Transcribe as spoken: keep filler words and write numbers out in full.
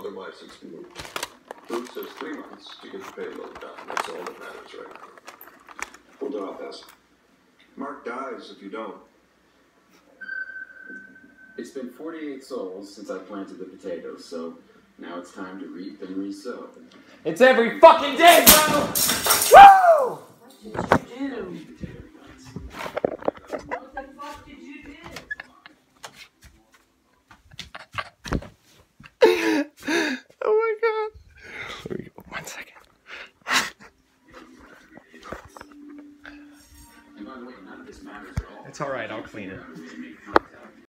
Otherwise, it's moved. Bruce says three months to get the payload done. That's all that matters right now. We'll do our best. Mark dies if you don't. It's been forty-eight souls since I planted the potatoes, so now it's time to reap and re-sow. It's every fucking day, bro! Woo! What did you do? What the fuck did you do? Oh my god. Here we go. One second. And by the way, none of this matters at all. It's alright, I'll clean it.